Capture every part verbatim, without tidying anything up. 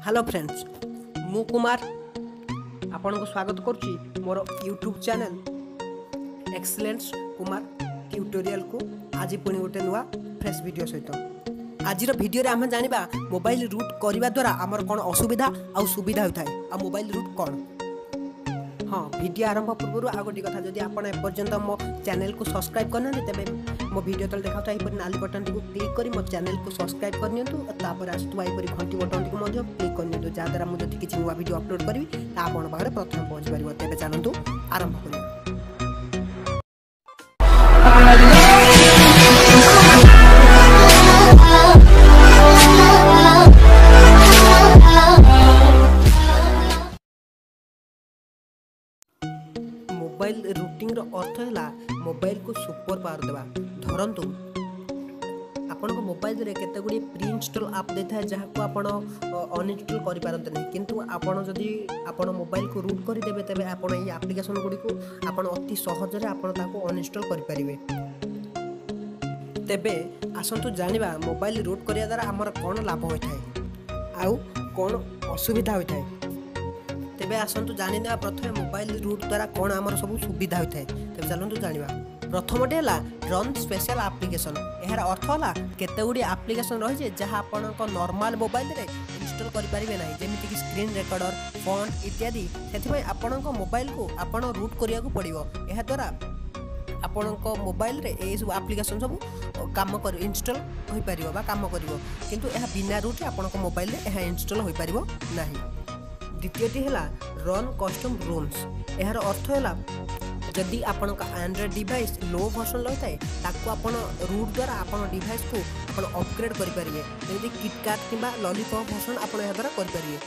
Hello friends मु कुमार आपण को स्वागत करुच्ची मोर YouTube channel excellence Kumar tutorial को आज पुणी गोटे नुआ फ्रेश वीडियो सहित आज वीडियो रे आम जानिबा मोबाइल रूट करने द्वारा आमर कौन असुविधा आउ सुविधा होता है आ मोबाइल रूट कौन। हाँ वीडियो आरंभ पूर्व आ गोटे कथा जदि आपण एपर्यंत मो चैनल को सब्सक्राइब करना तेरे मो वीडियो तले देखा था नाली बटन को क्लिक करी मो चैनल को सब्सक्राइब करनी तापर आसुवा घंटी बटन को क्लिक करनी जहाँद्वारा मुझे किसी नुआ वीडियो अपलोड करी आपन पाखे प्रथम पहुँच पार तेज चलतु आरंभ कर। मोबाइल रूटिंग रो अर्थ है मोबाइल को सुपर पावर देवा। धरतु आपण मोबाइल रे केते गुडी प्री इंस्टॉल ऐप देता है जहाँ को आपण अनइंस्टॉल करि पारंते नहीं किंतु आपण जदि आपण मोबाइल को रूट करि देबे तबे आपण ई एप्लीकेशन गुडी को आपण अति सहज रे आपण ताको अनइंस्टॉल करि परिबे। तेबे आसंतु जानिबा मोबाइल रूट करिया द्वारा हमर कोन लाभ होय थाए आउ कोन असुविधा होय थाए। तेबे आसंतु जानि देबा प्रथमे मोबाइल रूट द्वारा कोन हमर सब सुविधा होय थाए। तेबे चलंतु जानिबा प्रथमटे है रन स्पेशल एप्लीकेशन। यार अर्थ है केते गुडी एप्लीकेशन रही है जहाँ आपण नॉर्मल मोबाइल रे इंस्टॉल करि परिबे नाही जेमिति कि स्क्रीन रिकॉर्डर फॉन्ट इत्यादि सेथिबे आपण मोबाइल को आपण रूट करिया को पड़िबो। एहा द्वारा आपण मोबाइल रे ए सब एप्लीकेशन सब काम कर इंस्टॉल होई परिबो बा काम करिवो किंतु एहा बिना रूट रे आपण मोबाइल रे एहा इंस्टॉल होई परिबो नाही। द्वितीयटी है रन कस्टम रूम्स। यार अर्थ है जदि आपण एंड्रॉइड डिवाइस लो वर्जन लगे ताको आपण रूट द्वारा आपण डिवाइस को आपण अपग्रेड करि परिबे जदि किटकैट किबा लॉलीपॉप वर्जन आपण एहा द्वारा करि परिबे।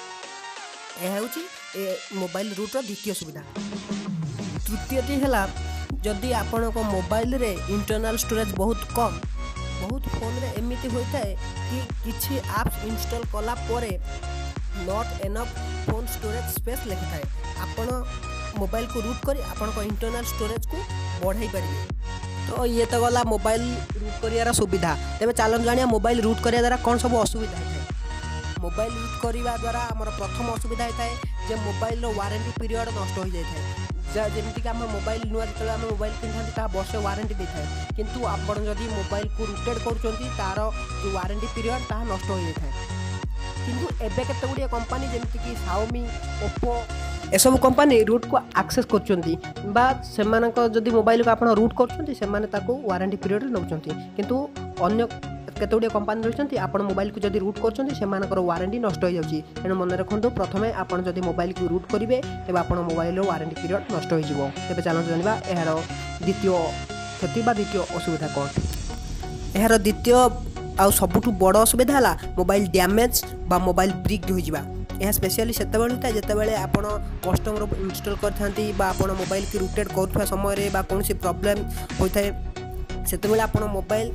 एहा होची ए मोबाइल रूट रो द्वितीय सुविधा। तृतीयटी है जदि आपण को मोबाइल रे इंटरनल स्टोरेज बहुत कम बहुत फोन रे एमिति होता है कि किछि ऐप्स इंस्टॉल कला परे not enough phone storage space लिखा है आपण मोबाइल को रूट करी आपण को इंटरनल स्टोरेज को बढ़ाई पारिबे। तो ये तो गला मोबाइल रूट करियार सुविधा। तेबे चलन जानिया मोबाइल रूट करिया द्वारा कौन सब असुविधा है। मोबाइल रूट करिवा द्वारा हमर प्रथम असुविधा होता है जे मोबाइल रो वारंटी पीरियड नष्ट हो जाय थाए जेमिति कि हम मोबाइल नुआ जतले हम मोबाइल किनथांती ता वर्ष वारंटी दे थाए किंतु आपण जदि मोबाइल को रूटेड करूचंती तार जो वारंटी पीरियड ता नष्ट हो जाय थाए। किंतु एबे केते गुडी कंपनी जेमिति कि Xiaomi Oppo एसबू कंपनी रूट को एक्सेस करछंती बा सेमानक जदि मोबाइल को आपण रूट करछंती सेमाने ताको वारंटी पीरियड नउछंती किंतु अन्य केते गुडी कंपनी रहछंती आपण मोबाइल को जदि रूट करछंती सेमानकर वारंटी नष्ट हो जाउची। एनो मन रखंतु प्रथमे आपण जदि मोबाइल को रूट करिवे तबे आपण मोबाइल रो वारंटी पीरियड नष्ट हो जिवो। तबे चलन जानिबा एहार द्वितीय क्षति बा द्वितीय असुविधा कोन। एहार द्वितीय आउ सबुठु बड़ असुविधा है मोबाइल डैमेज बा मोबाइल ब्रिक हो जावा। यह स्पेशली से होता है जितेबाला आपण कस्टमर इंस्टॉल करथांती बा आपण मोबाइल की रूटेड करुवा समय बा कौन सी प्रॉब्लम होता है से आपण मोबाइल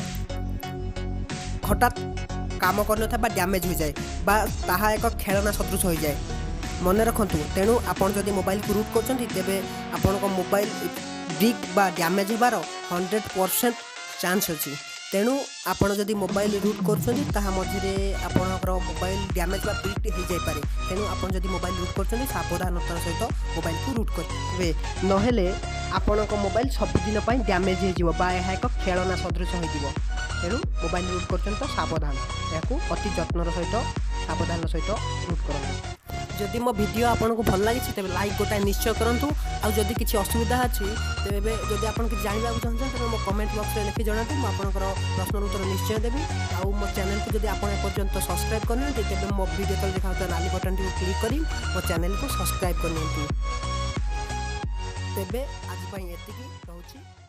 हठात काम कर बा डैमेज हो जाए बा ताहा एक खेलना सदृश हो जाए मन रखु। तेणु आपण जदि मोबाइल को रूट करछंती तेबे आपण मोबाइल ब्रिक बा डैमेज होबार हंड्रेड परसेंट चांस अच्छी। तेणु आपण जदि मोबाइल रूट करछंती ताहा मझे आपणकर मोबाइल डैमेज बा ब्रिक हो जाय पारे। तेणु आपण जदि मोबाइल रूट करछंती सावधानतार सहित मोबाइल को रूट करिवे नहेले आपणक मोबाइल सबुदिन पई डैमेज हो जिवो बा एहा एक खेलना सदृश हो जिवो। तेणु मोबाइल रूट करछंती तो सावधान याकू अति जत्नर सहित सावधान सहित रूट करंतु। जदि मो वीडियो आपन को भल लागी तेबे लाइक गोटा निश्चय करंतु आ जदि किछि असुविधा अछि तेबे जदि आपन कि जानिबा को चाहछन त मो कमेंट बॉक्स रे लिखि जणातु मो आपनकर प्रश्न उत्तर निश्चय देबी। आ मो चैनल को जदि आपन पर्यंत सब्सक्राइब करने तेबे मो वीडियो तल देखा नाली बटन टी क्लिक करी मो चैनल को सब्सक्राइब करनियंतु। तेबे आज पई एतिकी रहउची।